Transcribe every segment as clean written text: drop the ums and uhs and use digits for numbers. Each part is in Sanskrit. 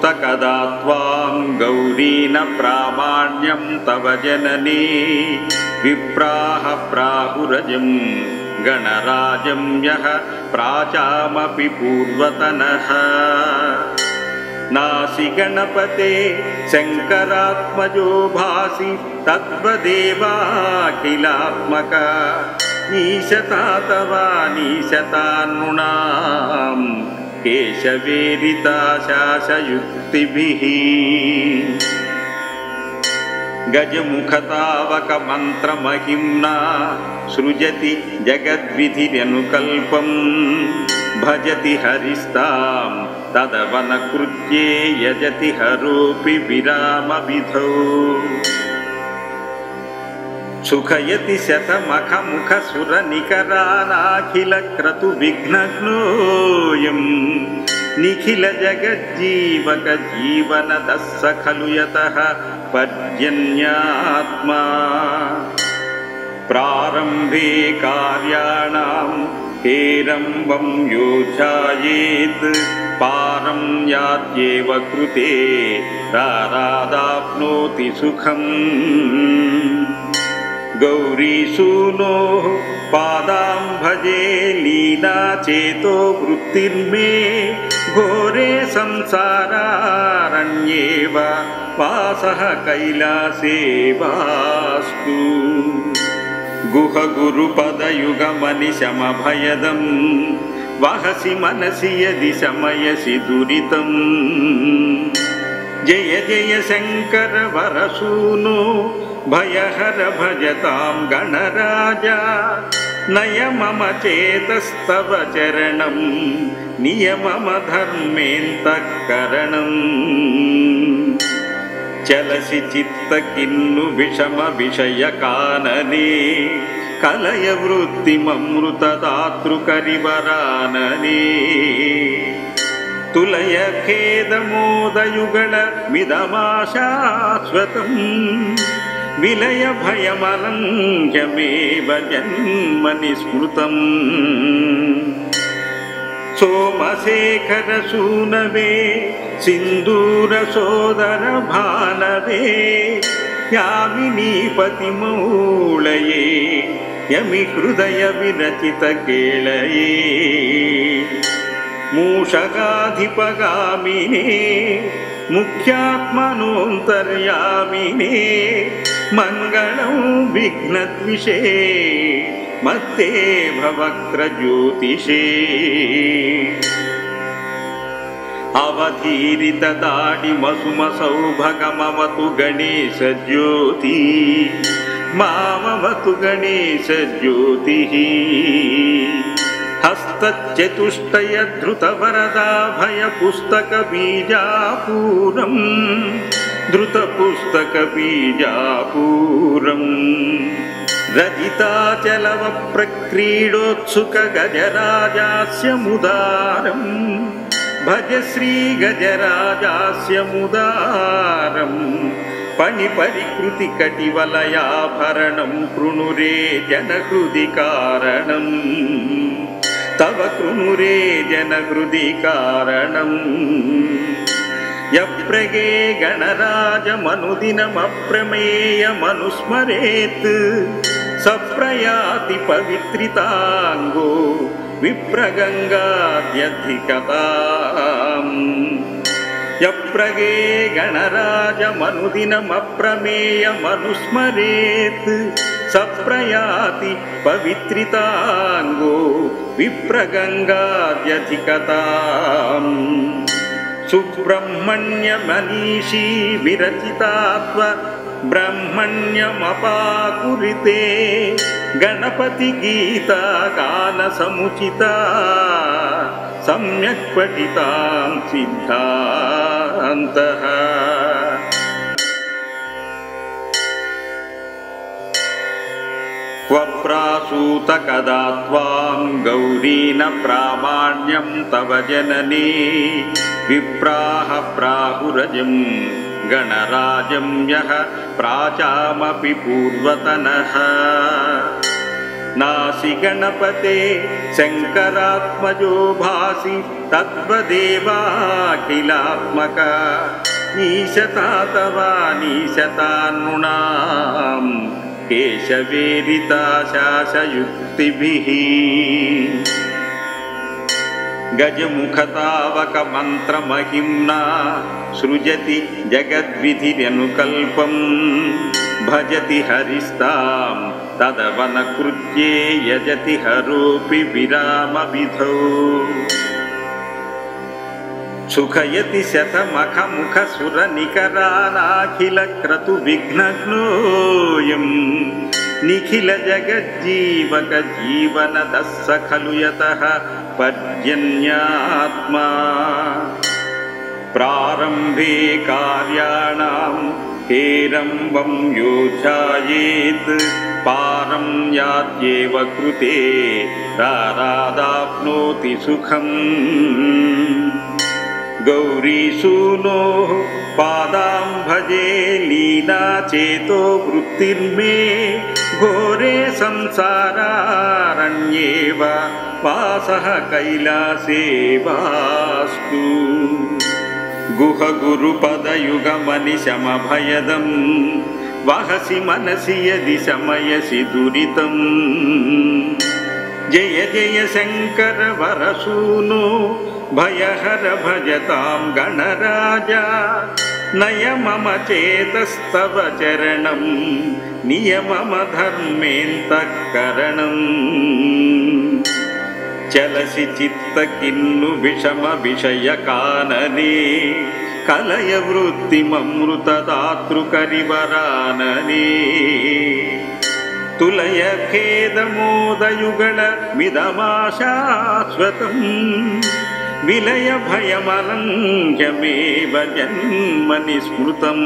सूत कदा त्वां गौरी न प्रामाण्यं तव जननी विप्राः प्राहुरजं गणराजं यः प्राचामपि पूर्वतनः नासि गणपते शङ्करात्मजो भासि तद्वदेवाखिलात्मक ईशता तवानीशता नृणां केशवेरिता शासयुक्तिभिः गजमुखतावक मन्त्रमहिम्ना सृजति जगद्विधिरनुकल्पं भजति हरिस्तां तदवनकृत्ये यजति हरोऽपि विरामविधौ सुखयति शतमखमुखसुरनिकरानाखिलक्रतुविघ्नघ्नोऽयं निखिल जगज्जीवकजीवनदस्स खलु यतः पर्जन्यात्मा प्रारम्भे कार्याणां हेरम्बं योध्यायेत् पारं यात्येव कृते रारादाप्नोति सुखम् गौरीसूनोः पादां भजे लीला चेतो वृत्तिर्मे घोरे संसारारण्ये वा वासः कैलासे वास्तु गुह गुरुपदयुगमनिशमभयदं वहसि मनसि यदि शमयसि दुरितं जय जय शङ्कर वरसूनो भयहर भजतां गणराजा नय मम चेतस्तव चरणं नियमम धर्मेऽन्तःकरणम् चलसि चित्त किन्नु विषम विषय कानने कलय वृत्तिममृतदातृकरिवरानने तुलय खेदमोदयुगल मिदमाशाश्वतम् विलय भयमलङ्घ्यमेव जन्मनि स्मृतम् सोमशेखर सूनवे सिन्दूर सोदर भानवे यामिनीपतिमौळये यमि हृदय विरचित केळये मूषकाधिपगामिने मुख्यात्मनोऽन्तर्यामिने मङ्गलं विघ्नद्विषे मत्ते भवक्रज्योतिषे अवधीरित दाडिमसुमसौभगमवतु गणेश ज्योति मामवतु गणेश ज्योतिः हस्तचतुष्टय धृतवरदाभय पुस्तक बीजापूरं धृतपुस्तक बीजापूरम् रजिताचलव प्रक्रीडोत्सुक गजराजास्य मुदारम् भज श्री गजराजास्य मुदारम् पणिपरिकृति कटिवलयाभरणं कृणुरे जनहृदि कारणम् तव कृणुरे जनहृदि कारणम् यप्रगे गणराजमनुदिनमप्रमेयमनुस्मरेत् सप्रयाति पवित्रितांगो विप्रगंगाद्यधिकताम् यप्रगे गणराजमनुदिनमप्रमेयमनुस्मरेत् सप्रयाति पवित्रितांगो विप्रगंगाद्यधिकताम् सुब्रह्मण्य मनीषी विरचितात्व ब्रह्मण्यमपाकुरिते गणपति गीता गान समुचिता सम्यक् पठितां सिद्धान्तः क्वप्रासूत कदा त्वां गौरी न प्रामाण्यं तव जननी विप्राः प्राहुरजं गणराजं यः प्राचामपि पूर्वतनः नासि गणपते शङ्करात्मजो भासि तद्वदेवाखिलात्मक ईशता तवानीशतान्नृणां केशवेरिता शासयुक्तिभिः गजमुखतावक मन्त्रमहिम्ना सृजति जगद्विधिरनुकल्पं भजति हरिस्तां तदवनकृत्ये यजति हरोऽपि विरामविधौ सुखयति शतमखमुखसुरनिकरानाखिलक्रतुविघ्नघ्नोऽयं निखिलजगज्जीवकजीवनदः स खलु यतः पर्जन्यात्मा प्रारम्भे कार्याणां हेरम्बं योध्यायेत् पारं यात्येव कृते रारादाप्नोति सुखम् गौरीसूनोः पादां भजे लीना चेतो वृत्तिर्मे घोरे संसारारण्ये वा वासः कैलासे वास्तु गुहगुरुपदयुगमनिशमभयदं वहसि मनसि यदि शमयसि दुरितं जय जय शङ्कर वरसूनो भयहर भजतां गणराजा नय मम चेतस्तव चरणं नियमम धर्मेऽन्तःकरणम् चलसि चित्त किन्नु विषम विषयकानने कलय वृत्तिममृतदातृकरिवरानने तुलय खेदमोदयुगल मिदमाशाश्वतम् विलय भयमलङ्घ्यमेव जन्मनि स्मृतम्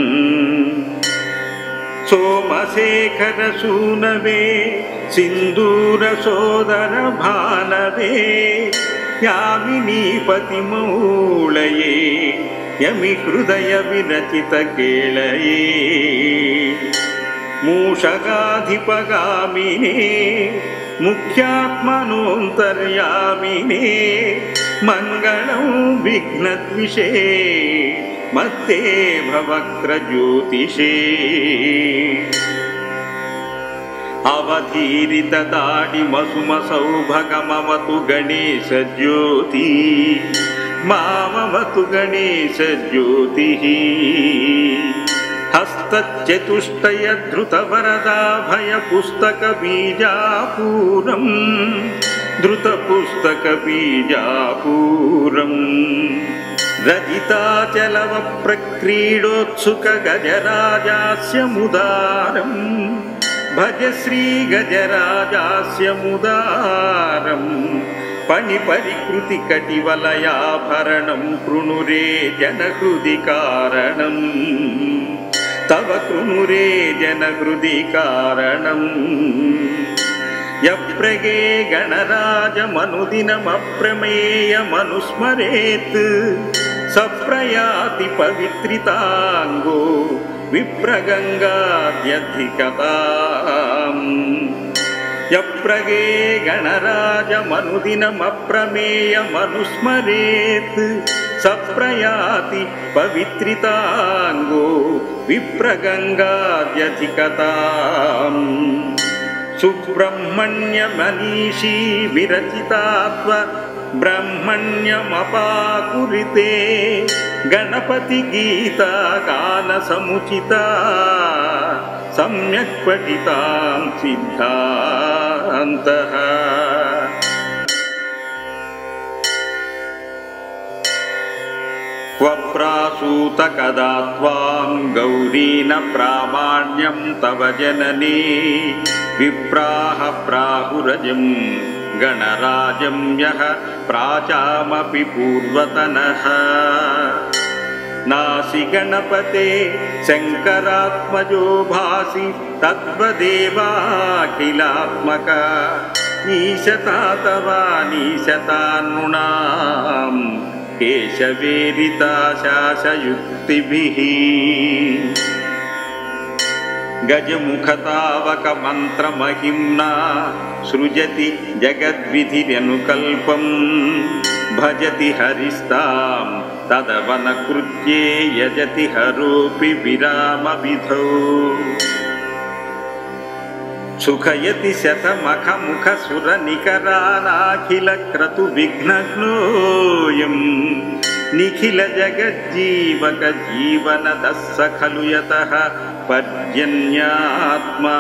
सोमशेखर सूनवे सिन्दूरसोदर भानवे यामिनीपतिमौळये यमि हृदय विरचित केळये मूषकाधिपगामिने मुख्यात्मनोऽन्तर्यामिने मङ्गलं विघ्नद्विषे मत्ते भवक्रज्योतिषे अवधीरित दाडिमसुमसौभगमवतु गणेश ज्योति मामवतु गणेश ज्योतिः हस्तचतुष्टय धृतवरदाभय पुस्तक बीजापूरम् धृतपुस्तक बीजापूरम् रजिताचलव प्रक्रीडोत्सुक गजराजास्य मुदारम् भज श्री गजराजास्य मुदारम् पणिपरिकृति कटिवलयाभरणं कृणुरे जनहृदि कारणम् तव कृणुरे जनहृदि कारणम् यप्रगे गणराजमनुदिनमप्रमेयमनुस्मरेत् सप्रयाति पवित्रिताङ्गो विप्रगङ्गाद्यधिकताम् यप्रगे गणराजमनुदिनमप्रमेयमनुस्मरेत् सप्रयाति पवित्रिताङ्गो विप्रगङ्गाद्यधिकताम् सुब्रह्मण्यमनीषी विरचितात्व ब्रह्मण्यमपाकुरिते गणपति गीता गानसमुचिता सम्यक् पठितां सिद्धान्तः क्वप्रासूत कदा त्वां गौरी न प्रामाण्यं तव जननी विप्राः प्राहुरजं गणराजं यः प्राचामपि पूर्वतनः नासि गणपते शङ्करात्मजो भासि तद्वदेवाखिलात्मक ईशता तवानीशतान्नृणां केशवेरिता शासयुक्तिभिः गजमुखतावकमन्त्रमहिम्ना सृजति जगद्विधिरनुकल्पं भजति हरिस्तां तदवनकृत्ये यजति हरोऽपि विरामविधौ सुखयति शतमखमुखसुरनिकरानाखिलक्रतुविघ्नघ्नोऽयं निखिल जगज्जीवक जीवनदस्स खलु यतः पर्जन्यात्मा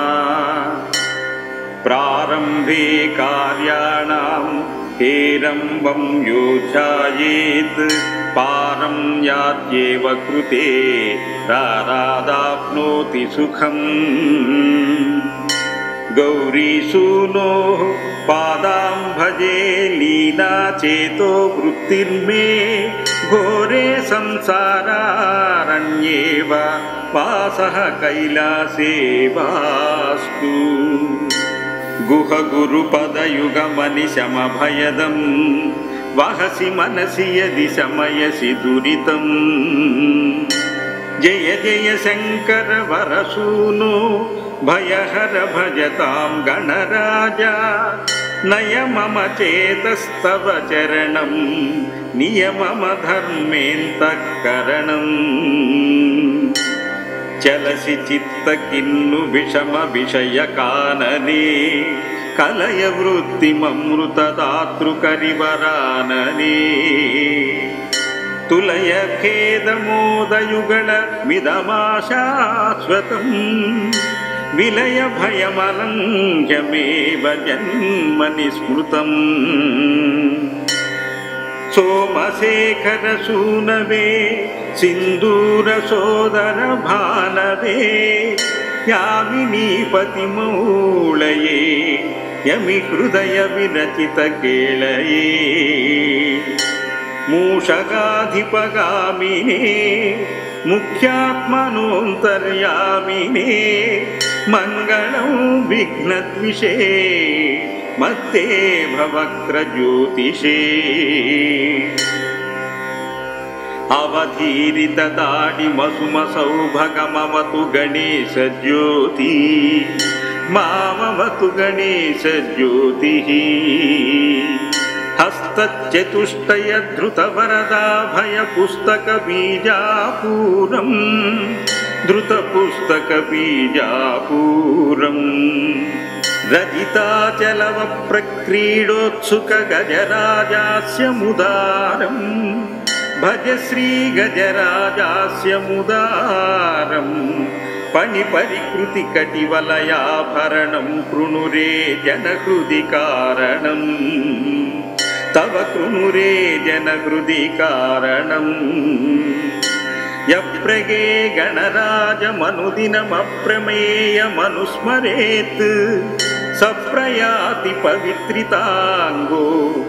प्रारम्भे कार्याणां हेरम्बं यो ध्यायेत् पारं यात्येव कृते रारादाप्नोति सुखम् गौरीसूनो पादां भजे लीना चेतो वृत्तिर्मे घोरे संसारारण्ये वा वासः कैलासे वास्तु गुह गुरुपदयुगमनिशमभयदं वहसि मनसि यदि शमयसि दुरितं जय जय शंकर वरसूनो भयहर भजतां गणराजा नय मम चेतस्तव चरणं नियमम धर्मेऽन्तःकरणम् चलसि चित्त किन्नु विषम विषय कानने कलय वृत्तिममृतदातृकरिवरानने तुलय खेदमोदयुगल मिदमाशाश्वतम् विलय भयमलङ्घ्यमेव जन्मनि स्मृतम् सोमशेखर सूनवे सिन्दूर सोदर भानवे यामिनीपतिमौळये यमि हृदय विरचित केळये मूषकाधिपगामिने मुख्यात्मनोऽन्तर्यामिने मङ्गलं विघ्नद्विषे मत्ते भवक्रज्योतिषे अवधीरित दाडिमसुमसौभगमवतु गणेश ज्योति मामवतु गणेश ज्योतिः हस्तचतुष्टय धृतवरदाभय पुस्तक बीजापूरं धृतपुस्तक बीजापूरम् रजिताचलव प्रक्रीडोत्सुक गजराजास्य मुदारम् भज श्री गजराजास्य मुदारम् पणिपरिकृति कटिवलयाभरणं कृणुरे जनहृदि कारणम् तव कृणुरे जनहृदि कारणम् यप्रगे गणराजमनुदिनमप्रमेयमनुस्मरेत् सप्रयाति पवित्रितांगो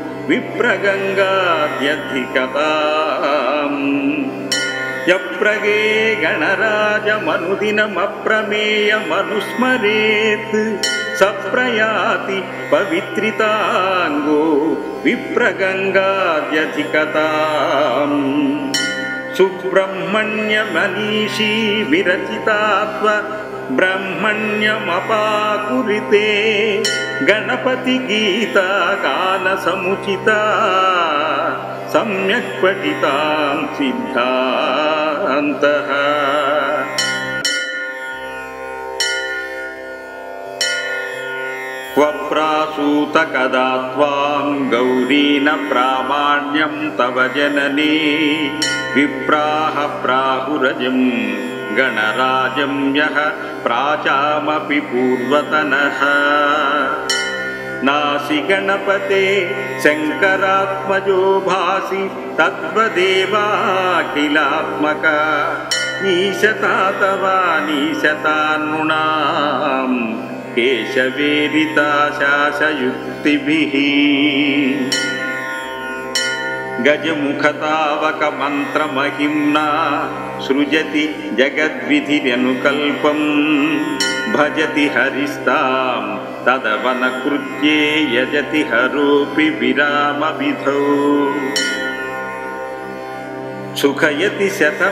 विप्रगंगाद्यधिकताम् यप्रगे गणराजमनुदिनमप्रमेयमनुस्मरेत् सप्रयाति पवित्रितांगो विप्रगंगाद्यधिकताम् सुब्रह्मण्यमनीषी विरचितात्व ब्रह्मण्यमपाकुरिते गणपति गीता गान समुचिता सम्यक् पठितां सिद्धान्तः क्वप्रासूत कदा त्वां गौरी न प्रामाण्यं तव जननी विप्राह प्राहुरजं गणराजं यः प्राचामपि पूर्वतनः नासि गणपते शङ्करात्मजो भासि तत्त्वदेवाखिलात्मका ईशता तवानीशता नृणाम् केशवेरिता शासयुक्तिभिः गजमुखतावकमन्त्रमहिम्ना सृजति जगद्विधिरनुकल्पं भजति हरिस्तां तदवनकृत्ये यजति हरोऽपि विरामविधौ सुखयति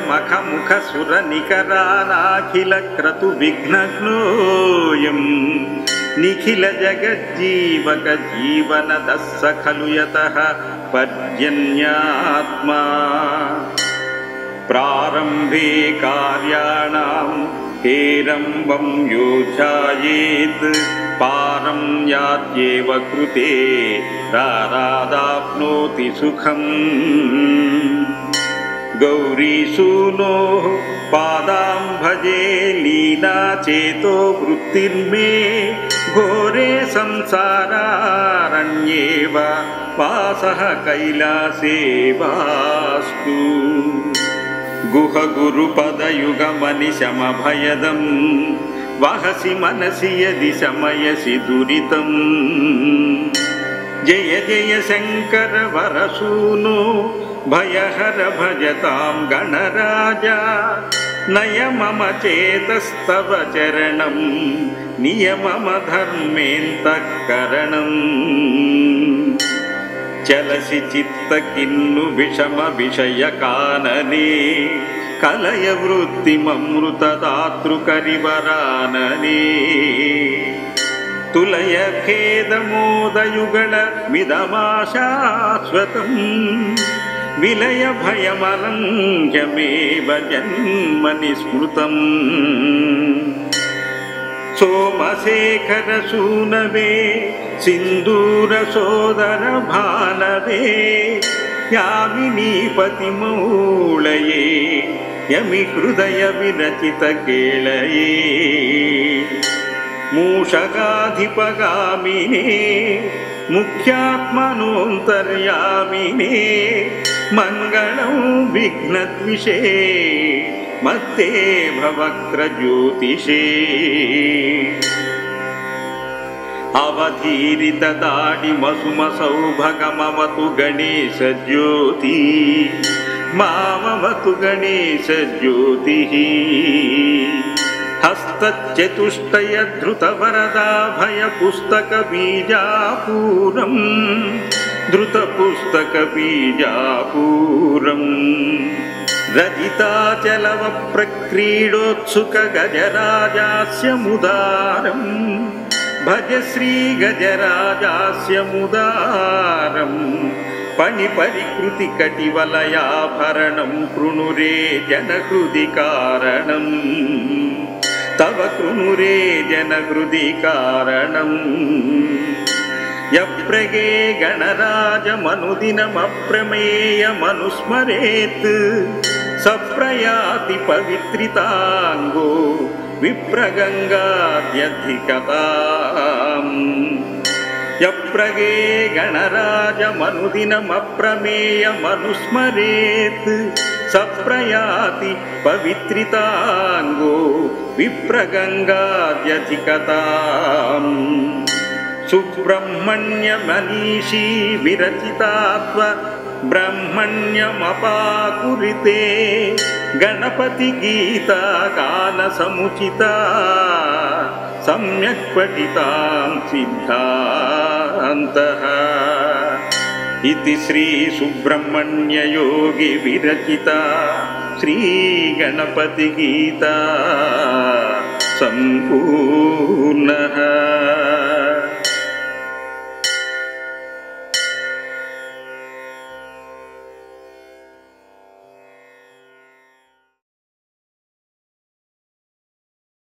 शतमखमुखसुरनिकरानाखिलक्रतुविघ्नघ्नोऽयं निखिलजगज्जीवकजीवनदः स खलु यतः पर्जन्यात्मा प्रारम्भे कार्याणां हेरम्बं यो ध्यायेत् पारं यात्येव कृते रारादाप्नोति सुखम् गौरीसूनोः पादां भजे लीना चेतो वृत्तिर्मे घोरे संसारारण्ये वा वासः कैलासे वास्तु गुहगुरुपदयुगमनिशमभयदं वहसि मनसि यदि शमयसि दुरितं जय जय शङ्कर वरसूनो भयहर भजतां गणराजा नय मम चेतस्तव चरणं नियमम धर्मेऽन्तःकरणम् चलसि चित्त किन्नु विषम विषयकानने कलय वृत्तिममृतदातृकरिवरानने तुलय खेदमोदयुगल मिदमाशाश्वतम् विलय भयमलङ्घ्यमेव जन्मनि स्मृतम् सोमशेखर सूनवे सिन्दूरसोदर भानवे यामिनीपतिमौळये यमि हृदय विरचित केळये मूषकाधिपगामिने मुख्यात्मनोऽन्तर्यामिने मङ्गलं विघ्नद्विषे मत्तेभवक्त्रज्योतिषे अवधीरितदाडिमसुमसौभगमवतु गणेशज्योति मामवतु गणेशज्योतिः हस्तच्चतुष्टयधृतवरदाभयपुस्तकबीजापूरम् धृतपुस्तकबीजापूरम् रजिताचलवप्रक्रीडोत्सुकगजराजास्य मुदारम् भज श्रीगजराजास्य मुदारम् पणिपरिकृतिकटिवलयाभरणं कृणुरे जनहृदि कारणम् तव कृणुरे जनहृदि कारणम् यप्रगे गणराजमनुदिनमप्रमेयमनुस्मरेत् सप्रयाति पवित्रिताङ्गो विप्रगङ्गाद्यधिकताम् यप्रगे गणराजमनुदिनमप्रमेयमनुस्मरेत् सप्रयाति पवित्रिताङ्गो विप्रगङ्गाद्यधिकताम् सुब्रह्मण्यमनीषी विरचितात्व ब्रह्मण्यमपाकुरिते गणपति गीता गानसमुचिता सम्यक् पठितां सिद्धान्तः इति श्री सुब्रह्मण्य योगी विरचिता श्री गणपति गीता सम्पूर्णः।